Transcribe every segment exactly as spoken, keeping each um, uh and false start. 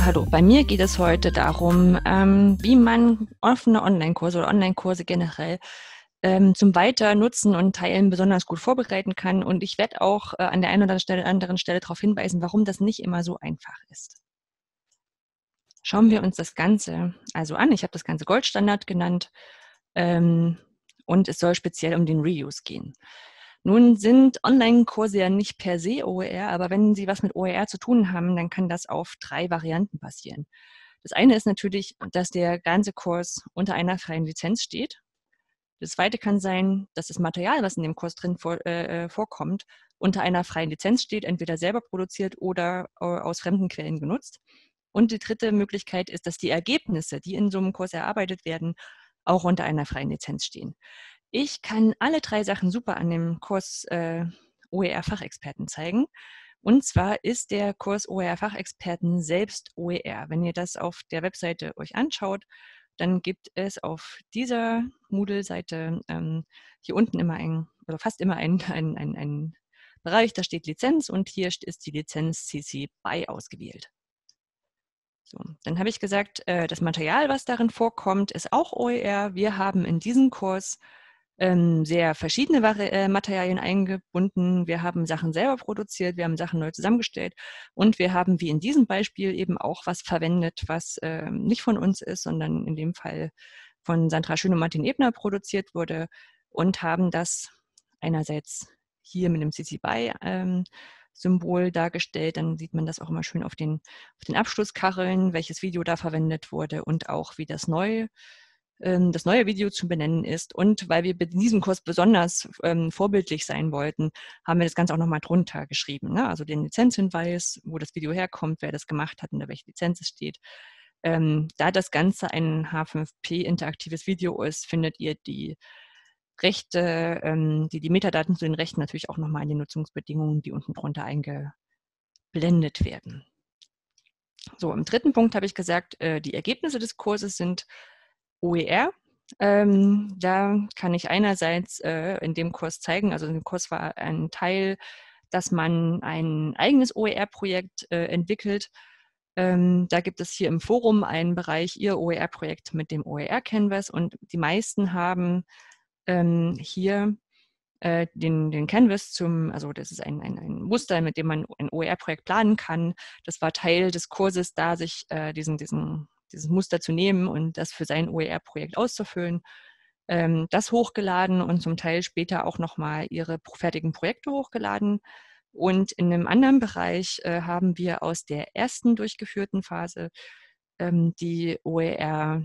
hallo. Bei mir geht es heute darum, ähm, wie man offene Online-Kurse oder Online-Kurse generell ähm, zum Weiternutzen und Teilen besonders gut vorbereiten kann. Und ich werde auch äh, an der einen oder Stelle, anderen Stelle darauf hinweisen, warum das nicht immer so einfach ist. Schauen wir uns das Ganze also an. Ich habe das Ganze Goldstandard genannt ähm, und es soll speziell um den Reuse gehen. Nun sind Online-Kurse ja nicht per se O E R, aber wenn sie was mit O E R zu tun haben, dann kann das auf drei Varianten passieren. Das eine ist natürlich, dass der ganze Kurs unter einer freien Lizenz steht. Das zweite kann sein, dass das Material, was in dem Kurs drin vor, äh, vorkommt, unter einer freien Lizenz steht, entweder selber produziert oder äh, aus fremden Quellen genutzt. Und die dritte Möglichkeit ist, dass die Ergebnisse, die in so einem Kurs erarbeitet werden, auch unter einer freien Lizenz stehen. Ich kann alle drei Sachen super an dem Kurs äh, O E R-Fachexperten zeigen. Und zwar ist der Kurs O E R-Fachexperten selbst O E R. Wenn ihr das auf der Webseite euch anschaut, dann gibt es auf dieser Moodle-Seite ähm, hier unten immer ein, oder fast immer ein, ein, ein, ein Bereich, da steht Lizenz und hier ist die Lizenz C C B Y ausgewählt. So, dann habe ich gesagt, äh, das Material, was darin vorkommt, ist auch O E R. Wir haben in diesem Kurs ähm, sehr verschiedene Vari äh, Materialien eingebunden. Wir haben Sachen selber produziert, wir haben Sachen neu zusammengestellt und wir haben, wie in diesem Beispiel, eben auch was verwendet, was äh, nicht von uns ist, sondern in dem Fall von Sandra Schön und Martin Ebner produziert wurde und haben das einerseits hier mit dem C C B Y ähm, Symbol dargestellt. Dann sieht man das auch immer schön auf den, auf den Abschlusskacheln, welches Video da verwendet wurde und auch wie das neue, ähm, das neue Video zu benennen ist. Und weil wir in diesem Kurs besonders ähm, vorbildlich sein wollten, haben wir das Ganze auch nochmal drunter geschrieben. Ne? Also den Lizenzhinweis, wo das Video herkommt, wer das gemacht hat und unter welche Lizenz es steht. Ähm, da das Ganze ein H fünf P interaktives Video ist, findet ihr die Rechte, ähm, die, die Metadaten zu den Rechten natürlich auch nochmal in den Nutzungsbedingungen, die unten drunter eingeblendet werden. So, im dritten Punkt habe ich gesagt, äh, die Ergebnisse des Kurses sind O E R. Ähm, da kann ich einerseits äh, in dem Kurs zeigen, also in dem Kurs war ein Teil, dass man ein eigenes O E R-Projekt äh, entwickelt. Ähm, da gibt es hier im Forum einen Bereich, Ihr O E R-Projekt mit dem O E R-Canvas und die meisten haben ähm, hier äh, den, den Canvas zum, also das ist ein, ein, ein Muster, mit dem man ein O E R-Projekt planen kann. Das war Teil des Kurses, da sich äh, diesen, diesen, dieses Muster zu nehmen und das für sein O E R-Projekt auszufüllen. Ähm, das hochgeladen und zum Teil später auch nochmal ihre fertigen Projekte hochgeladen. Und in einem anderen Bereich äh, haben wir aus der ersten durchgeführten Phase ähm, die O E R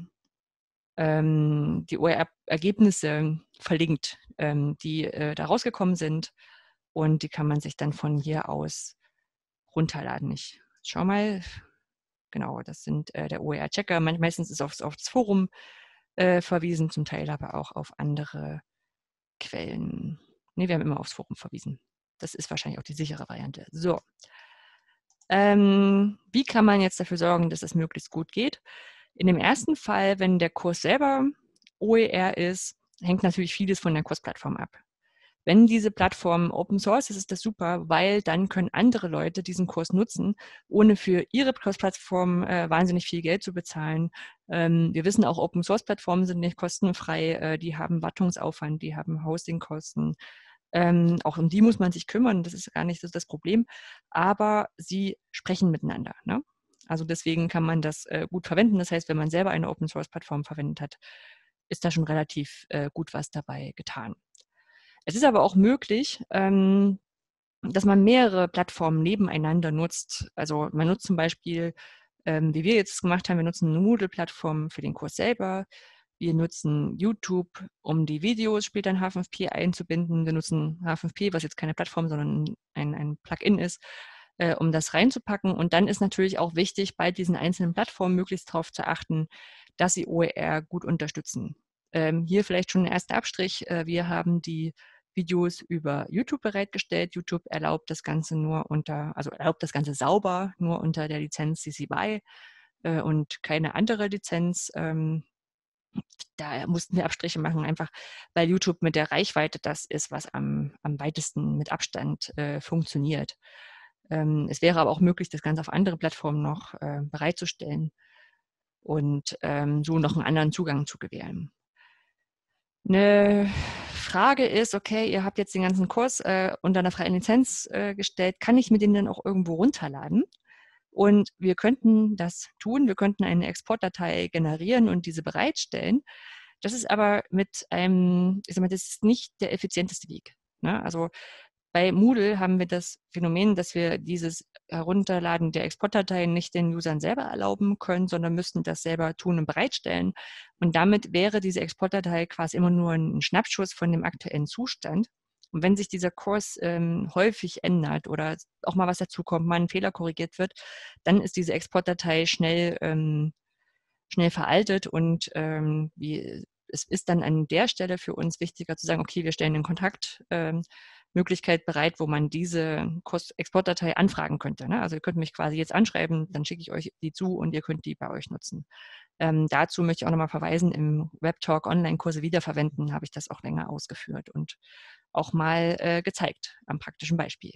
ähm, die O E R-Ergebnisse verlinkt, ähm, die äh, da rausgekommen sind. Und die kann man sich dann von hier aus runterladen. Ich schau mal, genau, das sind äh, der O E R-Checker. Meistens ist aufs, aufs Forum äh, verwiesen, zum Teil aber auch auf andere Quellen. Ne, wir haben immer aufs Forum verwiesen. Das ist wahrscheinlich auch die sichere Variante. So. Ähm, wie kann man jetzt dafür sorgen, dass es möglichst gut geht? In dem ersten Fall, wenn der Kurs selber O E R ist, hängt natürlich vieles von der Kursplattform ab. Wenn diese Plattform Open Source ist, ist das super, weil dann können andere Leute diesen Kurs nutzen, ohne für ihre Kursplattform äh, wahnsinnig viel Geld zu bezahlen. Ähm, wir wissen auch, Open Source Plattformen sind nicht kostenfrei, äh, die haben Wartungsaufwand, die haben Hostingkosten. Ähm, auch um die muss man sich kümmern, das ist gar nicht so das Problem, aber sie sprechen miteinander. Ne? Also deswegen kann man das äh, gut verwenden. Das heißt, wenn man selber eine Open Source Plattform verwendet hat, ist da schon relativ äh, gut was dabei getan. Es ist aber auch möglich, ähm, dass man mehrere Plattformen nebeneinander nutzt. Also man nutzt zum Beispiel, ähm, wie wir jetzt gemacht haben, wir nutzen eine Moodle-Plattform für den Kurs selber. Wir nutzen YouTube, um die Videos später in H fünf P einzubinden. Wir nutzen H fünf P, was jetzt keine Plattform, sondern ein, ein Plugin ist, äh, um das reinzupacken. Und dann ist natürlich auch wichtig, bei diesen einzelnen Plattformen möglichst darauf zu achten, dass sie O E R gut unterstützen. Ähm, hier vielleicht schon ein erster Abstrich. Äh, wir haben die Videos über YouTube bereitgestellt. YouTube erlaubt das Ganze nur unter, also erlaubt das Ganze sauber nur unter der Lizenz C C B Y äh, und keine andere Lizenz. Ähm, da mussten wir Abstriche machen, einfach weil YouTube mit der Reichweite das ist, was am, am weitesten mit Abstand äh, funktioniert. Ähm, es wäre aber auch möglich, das Ganze auf andere Plattformen noch äh, bereitzustellen und ähm, so noch einen anderen Zugang zu gewähren. Eine Frage ist, okay, ihr habt jetzt den ganzen Kurs äh, unter einer freien Lizenz äh, gestellt, kann ich mir den dann auch irgendwo runterladen? Und wir könnten das tun, wir könnten eine Exportdatei generieren und diese bereitstellen. Das ist aber mit einem, ich sag mal, das ist nicht der effizienteste Weg. Ne? Also bei Moodle haben wir das Phänomen, dass wir dieses Herunterladen der Exportdateien nicht den Usern selber erlauben können, sondern müssten das selber tun und bereitstellen. Und damit wäre diese Exportdatei quasi immer nur ein Schnappschuss von dem aktuellen Zustand. Und wenn sich dieser Kurs ähm, häufig ändert oder auch mal was dazukommt, mal ein Fehler korrigiert wird, dann ist diese Exportdatei schnell, ähm, schnell veraltet und ähm, wie, es ist dann an der Stelle für uns wichtiger zu sagen, okay, wir stellen eine Kontaktmöglichkeit ähm, bereit, wo man diese Exportdatei anfragen könnte. Ne? Also ihr könnt mich quasi jetzt anschreiben, dann schicke ich euch die zu und ihr könnt die bei euch nutzen. Ähm, dazu möchte ich auch nochmal verweisen, im WebTalk Online-Kurse wiederverwenden, habe ich das auch länger ausgeführt und auch mal äh, gezeigt am praktischen Beispiel.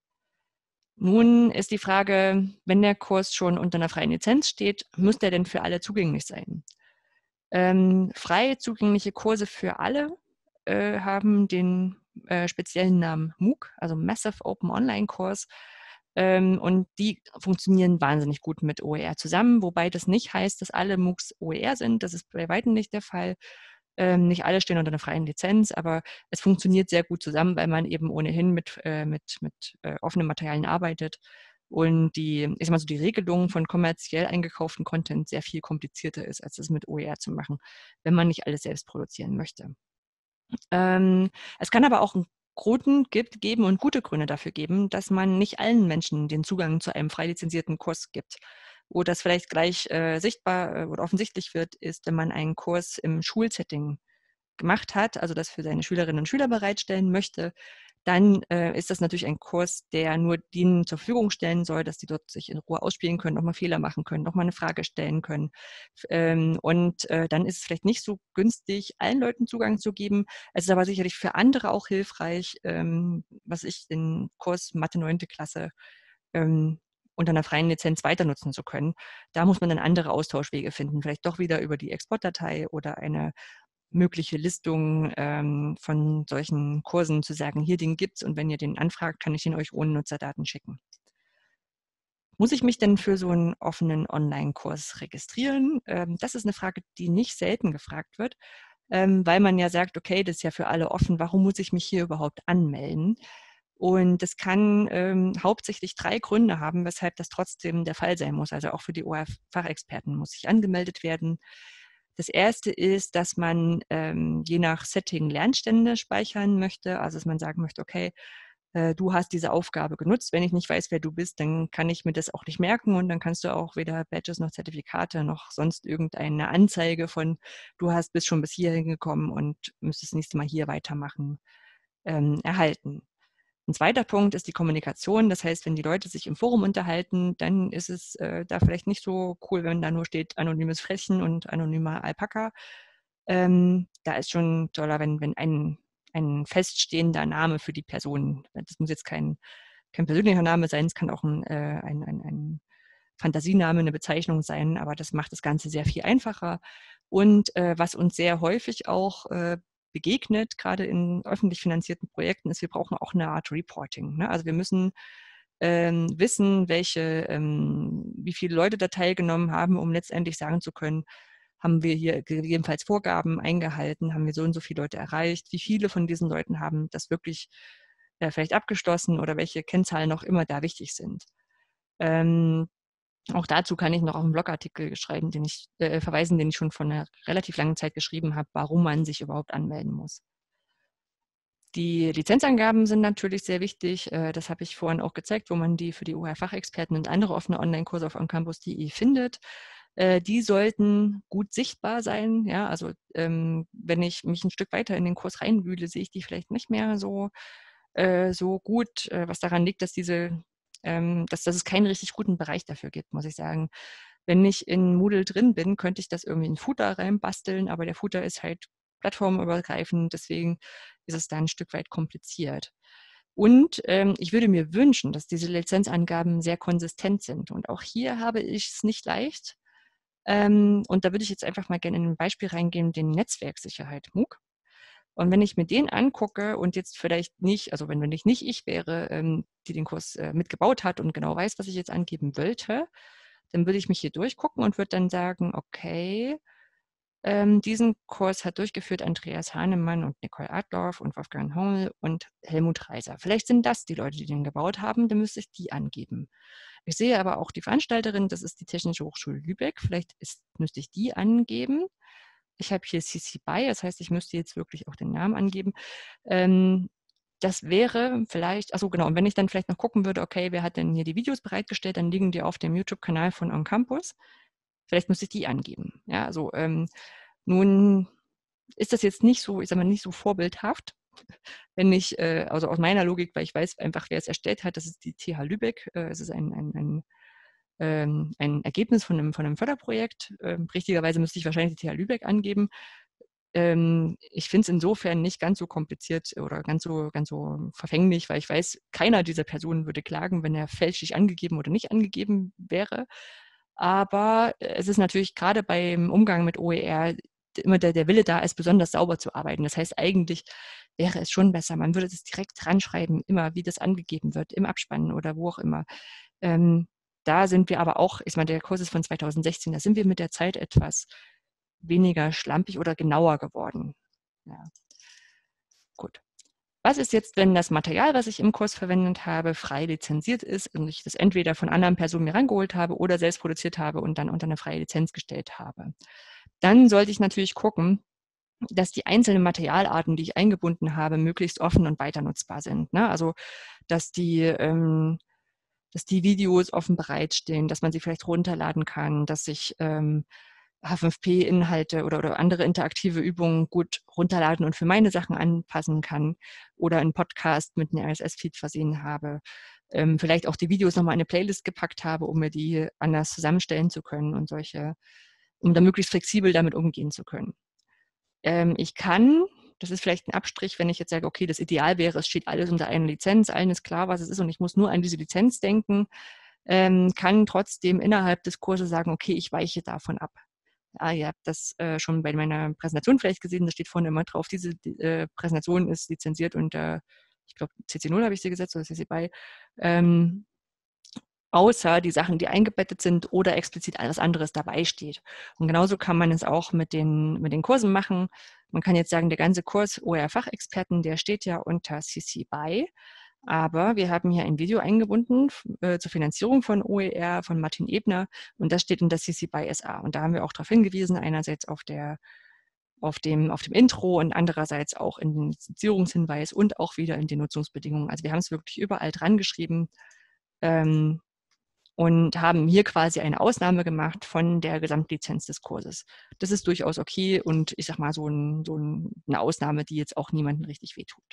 Nun ist die Frage, wenn der Kurs schon unter einer freien Lizenz steht, muss der denn für alle zugänglich sein? Ähm, frei zugängliche Kurse für alle äh, haben den äh, speziellen Namen MOOC, also Massive Open Online Course. Ähm, und die funktionieren wahnsinnig gut mit O E R zusammen, wobei das nicht heißt, dass alle MOOCs O E R sind. Das ist bei weitem nicht der Fall. Ähm, nicht alle stehen unter einer freien Lizenz, aber es funktioniert sehr gut zusammen, weil man eben ohnehin mit, äh, mit, mit äh, offenen Materialien arbeitet und die, ich sag mal so, die Regelung von kommerziell eingekauften Content sehr viel komplizierter ist, als es mit O E R zu machen, wenn man nicht alles selbst produzieren möchte. Ähm, es kann aber auch einen Grund gibt, geben und gute Gründe dafür geben, dass man nicht allen Menschen den Zugang zu einem frei lizenzierten Kurs gibt. Wo das vielleicht gleich äh, sichtbar äh, oder offensichtlich wird, ist, wenn man einen Kurs im Schulsetting gemacht hat, also das für seine Schülerinnen und Schüler bereitstellen möchte, dann äh, ist das natürlich ein Kurs, der nur denen zur Verfügung stellen soll, dass die dort sich in Ruhe ausspielen können, nochmal Fehler machen können, nochmal eine Frage stellen können. Ähm, und äh, dann ist es vielleicht nicht so günstig, allen Leuten Zugang zu geben. Es ist aber sicherlich für andere auch hilfreich, ähm, was ich den Kurs Mathe neunte Klasse ähm, unter einer freien Lizenz weiter nutzen zu können. Da muss man dann andere Austauschwege finden, vielleicht doch wieder über die Exportdatei oder eine mögliche Listung ähm, von solchen Kursen zu sagen, hier, den gibt's und wenn ihr den anfragt, kann ich ihn euch ohne Nutzerdaten schicken. Muss ich mich denn für so einen offenen Online-Kurs registrieren? Ähm, das ist eine Frage, die nicht selten gefragt wird, ähm, weil man ja sagt, okay, das ist ja für alle offen, warum muss ich mich hier überhaupt anmelden? Und das kann ähm, hauptsächlich drei Gründe haben, weshalb das trotzdem der Fall sein muss. Also auch für die O E R-Fachexperten muss ich angemeldet werden. Das erste ist, dass man ähm, je nach Setting Lernstände speichern möchte. Also dass man sagen möchte, okay, äh, du hast diese Aufgabe genutzt. Wenn ich nicht weiß, wer du bist, dann kann ich mir das auch nicht merken und dann kannst du auch weder Badges noch Zertifikate noch sonst irgendeine Anzeige von, du hast bist schon bis hierhin gekommen und müsstest das nächste Mal hier weitermachen, ähm, erhalten. Ein zweiter Punkt ist die Kommunikation. Das heißt, wenn die Leute sich im Forum unterhalten, dann ist es äh, da vielleicht nicht so cool, wenn da nur steht anonymes Frettchen und anonymer Alpaka. Ähm, da ist schon toller, wenn, wenn ein, ein feststehender Name für die Person, das muss jetzt kein, kein persönlicher Name sein, es kann auch ein, äh, ein, ein, ein Fantasiename, eine Bezeichnung sein, aber das macht das Ganze sehr viel einfacher. Und äh, was uns sehr häufig auch äh, begegnet, gerade in öffentlich finanzierten Projekten, ist, wir brauchen auch eine Art Reporting. Ne? Also wir müssen ähm, wissen, welche, ähm, wie viele Leute da teilgenommen haben, um letztendlich sagen zu können, haben wir hier gegebenenfalls Vorgaben eingehalten, haben wir so und so viele Leute erreicht, wie viele von diesen Leuten haben das wirklich äh, vielleicht abgeschlossen oder welche Kennzahlen noch immer da wichtig sind. Ähm, auch dazu kann ich noch auf einen Blogartikel schreiben, den ich äh, verweisen, den ich schon vor einer relativ langen Zeit geschrieben habe, warum man sich überhaupt anmelden muss. Die Lizenzangaben sind natürlich sehr wichtig. Äh, das habe ich vorhin auch gezeigt, wo man die für die O E R-Fachexperten und andere offene Online-Kurse auf oncampus punkt de findet. Äh, die sollten gut sichtbar sein. Ja, also ähm, wenn ich mich ein Stück weiter in den Kurs reinwühle, sehe ich die vielleicht nicht mehr so, äh, so gut, äh, was daran liegt, dass diese, ähm, dass, dass es keinen richtig guten Bereich dafür gibt, muss ich sagen. Wenn ich in Moodle drin bin, könnte ich das irgendwie in Footer reinbasteln, aber der Footer ist halt plattformübergreifend, deswegen ist es da ein Stück weit kompliziert. Und ähm, ich würde mir wünschen, dass diese Lizenzangaben sehr konsistent sind. Und auch hier habe ich es nicht leicht. Ähm, und da würde ich jetzt einfach mal gerne in ein Beispiel reingehen, den Netzwerksicherheit MOOC. Und wenn ich mir den angucke und jetzt vielleicht nicht, also wenn, wenn ich nicht ich wäre, ähm, die den Kurs äh, mitgebaut hat und genau weiß, was ich jetzt angeben wollte, dann würde ich mich hier durchgucken und würde dann sagen, okay, ähm, diesen Kurs hat durchgeführt Andreas Hahnemann und Nicole Adloff und Wolfgang Hommel und Helmut Reiser. Vielleicht sind das die Leute, die den gebaut haben, dann müsste ich die angeben. Ich sehe aber auch die Veranstalterin, das ist die Technische Hochschule Lübeck, vielleicht ist, müsste ich die angeben. Ich habe hier C C B Y, das heißt, ich müsste jetzt wirklich auch den Namen angeben. Ähm, das wäre vielleicht, achso genau, und wenn ich dann vielleicht noch gucken würde, okay, wer hat denn hier die Videos bereitgestellt, dann liegen die auf dem YouTube-Kanal von On Campus. Vielleicht müsste ich die angeben. Ja, also ähm, nun ist das jetzt nicht so, ich sag mal, nicht so vorbildhaft, wenn ich, äh, also aus meiner Logik, weil ich weiß einfach, wer es erstellt hat, das ist die T H Lübeck. Äh, es ist ein, ein, ein, ähm, ein Ergebnis von einem, von einem Förderprojekt. Ähm, richtigerweise müsste ich wahrscheinlich die T H Lübeck angeben. Ähm, ich finde es insofern nicht ganz so kompliziert oder ganz so, ganz so verfänglich, weil ich weiß, keiner dieser Personen würde klagen, wenn er fälschlich angegeben oder nicht angegeben wäre. Aber es ist natürlich gerade beim Umgang mit O E R immer der, der Wille da ist, besonders sauber zu arbeiten. Das heißt, eigentlich wäre es schon besser, man würde das direkt dranschreiben, immer wie das angegeben wird, im Abspann oder wo auch immer. Ähm, da sind wir aber auch, ich meine, der Kurs ist von zweitausendsechzehn, da sind wir mit der Zeit etwas weniger schlampig oder genauer geworden. Ja. Gut. Was ist jetzt, wenn das Material, was ich im Kurs verwendet habe, frei lizenziert ist und ich das entweder von anderen Personen mir rangeholt habe oder selbst produziert habe und dann unter eine freie Lizenz gestellt habe? Dann sollte ich natürlich gucken, dass die einzelnen Materialarten, die ich eingebunden habe, möglichst offen und weiter nutzbar sind. Ne? Also, dass die, ähm, dass die Videos offen bereitstehen, dass man sie vielleicht runterladen kann, dass ich ähm, H fünf P-Inhalte oder, oder andere interaktive Übungen gut runterladen und für meine Sachen anpassen kann oder einen Podcast mit einem R S S-Feed versehen habe. Ähm, vielleicht auch die Videos nochmal in eine Playlist gepackt habe, um mir die anders zusammenstellen zu können und solche, um da möglichst flexibel damit umgehen zu können. Ähm, ich kann, das ist vielleicht ein Abstrich, wenn ich jetzt sage, okay, das Ideal wäre, es steht alles unter einer Lizenz, allen ist klar, was es ist und ich muss nur an diese Lizenz denken, ähm, kann trotzdem innerhalb des Kurses sagen, okay, ich weiche davon ab. Ja, ihr habt das äh, schon bei meiner Präsentation vielleicht gesehen, da steht vorne immer drauf, diese äh, Präsentation ist lizenziert unter, ich glaube, C C null habe ich sie gesetzt oder C C B Y, ähm, außer die Sachen, die eingebettet sind oder explizit alles anderes dabei steht. Und genauso kann man es auch mit den, mit den Kursen machen. Man kann jetzt sagen, der ganze Kurs O E R-Fachexperten, der steht ja unter C C B Y. Aber wir haben hier ein Video eingebunden äh, zur Finanzierung von O E R von Martin Ebner und das steht unter C C B Y S A. Und da haben wir auch darauf hingewiesen, einerseits auf, der, auf, dem, auf dem Intro und andererseits auch in den Lizenzierungshinweis und auch wieder in den Nutzungsbedingungen. Also wir haben es wirklich überall dran geschrieben. Ähm, und haben hier quasi eine Ausnahme gemacht von der Gesamtlizenz des Kurses. Das ist durchaus okay und ich sag mal so, ein, so eine Ausnahme, die jetzt auch niemandem richtig wehtut.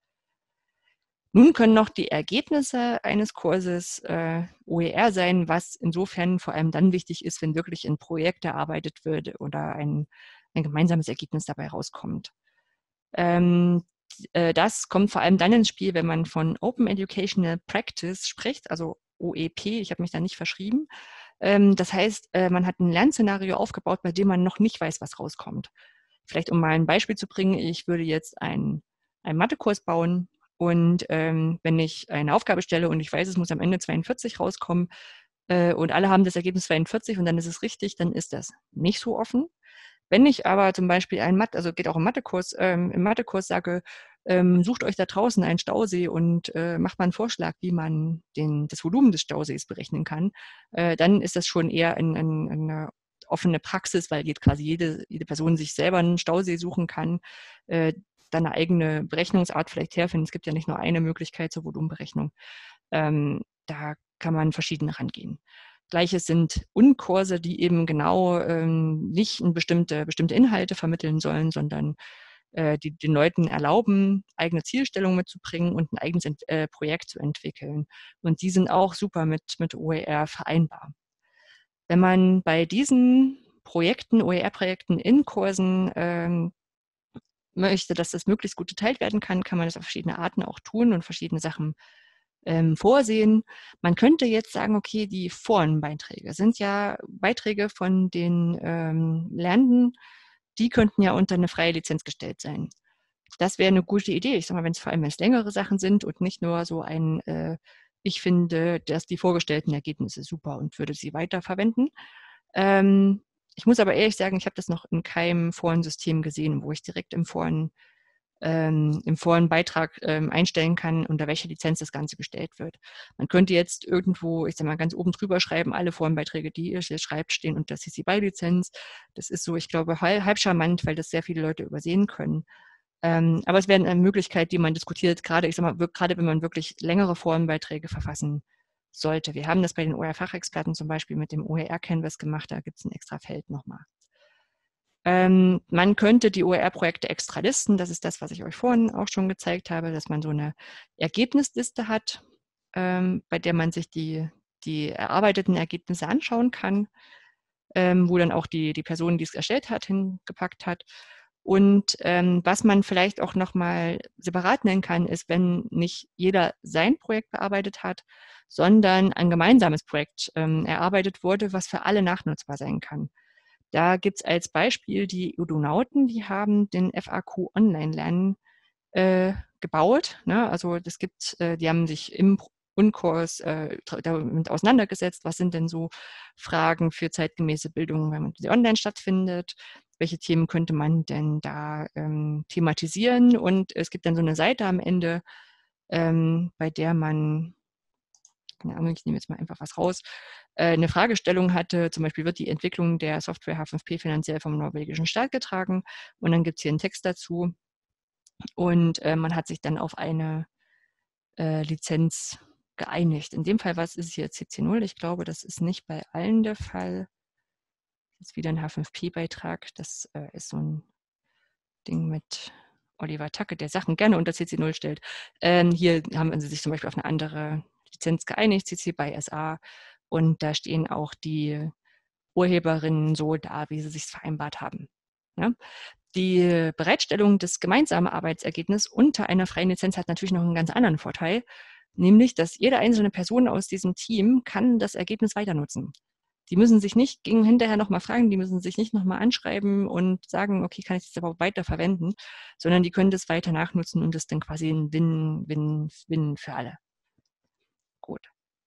Nun können noch die Ergebnisse eines Kurses äh, O E R sein, was insofern vor allem dann wichtig ist, wenn wirklich in Projekte erarbeitet wird oder ein, ein gemeinsames Ergebnis dabei rauskommt. Ähm, äh, das kommt vor allem dann ins Spiel, wenn man von Open Educational Practice spricht, also O E P, ich habe mich da nicht verschrieben. Ähm, das heißt, äh, man hat ein Lernszenario aufgebaut, bei dem man noch nicht weiß, was rauskommt. Vielleicht um mal ein Beispiel zu bringen, ich würde jetzt einen, einen Mathekurs bauen und ähm, wenn ich eine Aufgabe stelle und ich weiß, es muss am Ende zweiundvierzig rauskommen äh, und alle haben das Ergebnis zweiundvierzig und dann ist es richtig, dann ist das nicht so offen. Wenn ich aber zum Beispiel einen Mathe, also geht auch im Mathekurs, ähm, im Mathekurs sage, ähm, sucht euch da draußen einen Stausee und äh, macht mal einen Vorschlag, wie man den, das Volumen des Stausees berechnen kann, äh, dann ist das schon eher ein, ein, eine offene Praxis, weil jetzt quasi jede, jede Person sich selber einen Stausee suchen kann, äh, dann eine eigene Berechnungsart vielleicht herfinden. Es gibt ja nicht nur eine Möglichkeit zur Volumenberechnung. Ähm, da kann man verschieden rangehen. Gleiches sind Unkurse, die eben genau ähm, nicht bestimmte, bestimmte Inhalte vermitteln sollen, sondern äh, die den Leuten erlauben, eigene Zielstellungen mitzubringen und ein eigenes Ent äh, Projekt zu entwickeln. Und die sind auch super mit, mit O E R vereinbar. Wenn man bei diesen Projekten, O E R-Projekten in Kursen ähm, möchte, dass das möglichst gut geteilt werden kann, kann man das auf verschiedene Arten auch tun und verschiedene Sachen ähm, vorsehen. Man könnte jetzt sagen, okay, die Forenbeiträge sind ja Beiträge von den ähm, Lernenden, die könnten ja unter eine freie Lizenz gestellt sein. Das wäre eine gute Idee. Ich sage mal, wenn es vor allem wenn es längere Sachen sind und nicht nur so ein, äh, ich finde, dass die vorgestellten Ergebnisse super und würde sie weiterverwenden. Ähm, ich muss aber ehrlich sagen, ich habe das noch in keinem Forensystem gesehen, wo ich direkt im Foren ähm, im Forenbeitrag ähm, einstellen kann, unter welcher Lizenz das Ganze gestellt wird. Man könnte jetzt irgendwo, ich sag mal, ganz oben drüber schreiben, alle Forenbeiträge, die ihr hier schreibt, stehen unter C C B Y-Lizenz. Das ist so, ich glaube, halb, halb charmant, weil das sehr viele Leute übersehen können. Ähm, aber es wäre eine Möglichkeit, die man diskutiert, gerade, ich sag mal, gerade wenn man wirklich längere Forenbeiträge verfassen sollte. Wir haben das bei den O E R-Fachexperten zum Beispiel mit dem O E R-Canvas gemacht, da gibt es ein extra Feld nochmal. Ähm, man könnte die O E R-Projekte extra listen, das ist das, was ich euch vorhin auch schon gezeigt habe, dass man so eine Ergebnisliste hat, ähm, bei der man sich die, die erarbeiteten Ergebnisse anschauen kann, ähm, wo dann auch die, die Person, die es erstellt hat, hingepackt hat. Und ähm, was man vielleicht auch nochmal separat nennen kann, ist, wenn nicht jeder sein Projekt bearbeitet hat, sondern ein gemeinsames Projekt ähm, erarbeitet wurde, was für alle nachnutzbar sein kann. Da gibt es als Beispiel die Udonauten, die haben den F A Q Online-Lernen äh, gebaut. Ne? Also das gibt, äh, die haben sich im Unkurs äh, damit auseinandergesetzt, was sind denn so Fragen für zeitgemäße Bildung, wenn sie online stattfindet, welche Themen könnte man denn da ähm, thematisieren, und es gibt dann so eine Seite am Ende, ähm, bei der man, keine Ahnung, ich nehme jetzt mal einfach was raus, äh, eine Fragestellung hatte, zum Beispiel, wird die Entwicklung der Software H fünf P finanziell vom norwegischen Staat getragen, und dann gibt es hier einen Text dazu, und äh, man hat sich dann auf eine äh, Lizenz geeinigt. In dem Fall, was ist hier C C null? Ich glaube, das ist nicht bei allen der Fall. Das ist wieder ein H fünf P-Beitrag. Das äh, ist so ein Ding mit Oliver Tacke, der Sachen gerne unter C C null stellt. Ähm, hier haben sie sich zum Beispiel auf eine andere Lizenz geeinigt, C C by S A. Und da stehen auch die Urheberinnen so da, wie sie sich vereinbart haben. Ja? Die Bereitstellung des gemeinsamen Arbeitsergebnisses unter einer freien Lizenz hat natürlich noch einen ganz anderen Vorteil, nämlich, dass jede einzelne Person aus diesem Team kann das Ergebnis weiter nutzen. Die müssen sich nicht gegen hinterher nochmal fragen, die müssen sich nicht nochmal anschreiben und sagen, okay, kann ich das überhaupt weiter verwenden, sondern die können das weiter nachnutzen und das dann quasi ein Win-Win-Win für alle. Gut.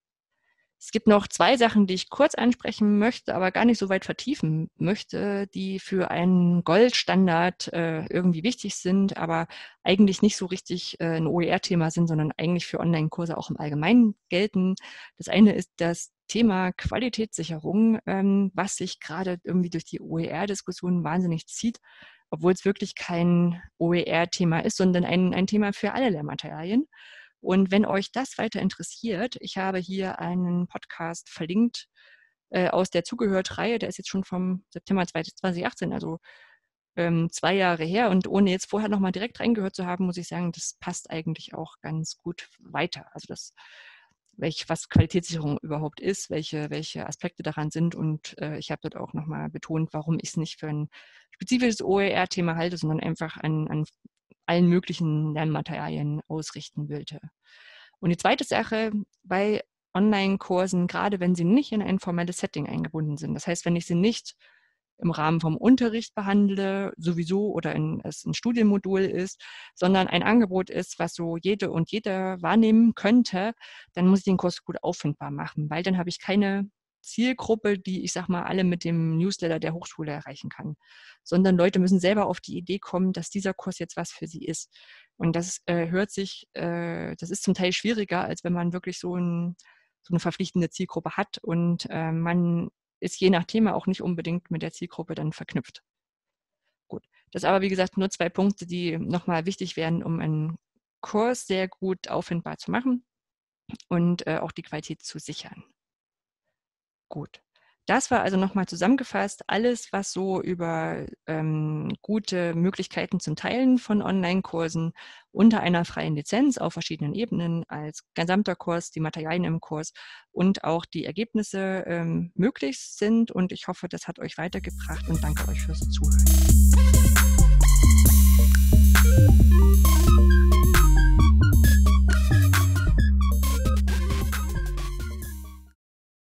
Es gibt noch zwei Sachen, die ich kurz ansprechen möchte, aber gar nicht so weit vertiefen möchte, die für einen Goldstandard äh, irgendwie wichtig sind, aber eigentlich nicht so richtig äh, ein O E R-Thema sind, sondern eigentlich für Online-Kurse auch im Allgemeinen gelten. Das eine ist das Thema Qualitätssicherung, ähm, was sich gerade irgendwie durch die O E R-Diskussion wahnsinnig zieht, obwohl es wirklich kein O E R-Thema ist, sondern ein, ein Thema für alle Lehrmaterialien. Und wenn euch das weiter interessiert, ich habe hier einen Podcast verlinkt äh, aus der Zugehört-Reihe, der ist jetzt schon vom September zwanzig achtzehn, also ähm, zwei Jahre her. Und ohne jetzt vorher nochmal direkt reingehört zu haben, muss ich sagen, das passt eigentlich auch ganz gut weiter. Also das, welch, was Qualitätssicherung überhaupt ist, welche, welche Aspekte daran sind. Und äh, ich habe dort auch nochmal betont, warum ich es nicht für ein spezifisches O E R-Thema halte, sondern einfach an, an allen möglichen Lernmaterialien ausrichten wollte. Und die zweite Sache bei Online-Kursen, gerade wenn sie nicht in ein formelles Setting eingebunden sind, das heißt, wenn ich sie nicht im Rahmen vom Unterricht behandle, sowieso, oder in, es ein Studienmodul ist, sondern ein Angebot ist, was so jede und jeder wahrnehmen könnte, dann muss ich den Kurs gut auffindbar machen, weil dann habe ich keine Zielgruppe, die, ich sag mal, alle mit dem Newsletter der Hochschule erreichen kann, sondern Leute müssen selber auf die Idee kommen, dass dieser Kurs jetzt was für sie ist. Und das äh, hört sich, äh, das ist zum Teil schwieriger, als wenn man wirklich so, ein, so eine verpflichtende Zielgruppe hat und äh, man ist je nach Thema auch nicht unbedingt mit der Zielgruppe dann verknüpft. Gut, das aber wie gesagt nur zwei Punkte, die nochmal wichtig wären, um einen Kurs sehr gut auffindbar zu machen und äh, auch die Qualität zu sichern. Gut. Das war also nochmal zusammengefasst alles, was so über ähm, gute Möglichkeiten zum Teilen von Online-Kursen unter einer freien Lizenz auf verschiedenen Ebenen als gesamter Kurs, die Materialien im Kurs und auch die Ergebnisse ähm, möglich sind. Und ich hoffe, das hat euch weitergebracht und danke euch fürs Zuhören.